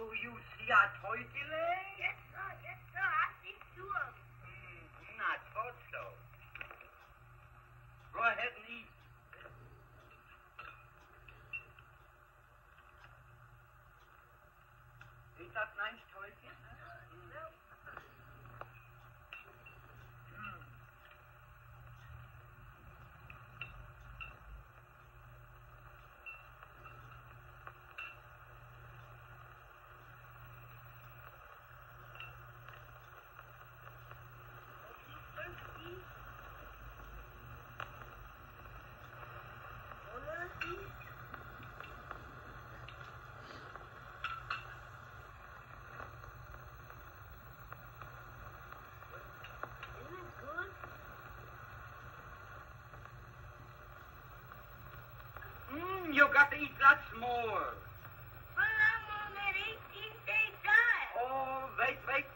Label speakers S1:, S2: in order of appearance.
S1: you see our turkey?
S2: Yes, sir. I see two of them.
S1: I thought so. Go ahead and eat. Ain't that nice turkey?
S2: No.
S1: You got to eat lots more.
S2: But I'm on that 18-day diet.
S1: Oh, wait.